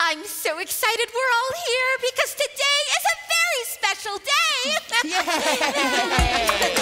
I'm so excited we're all here because today is a very special day.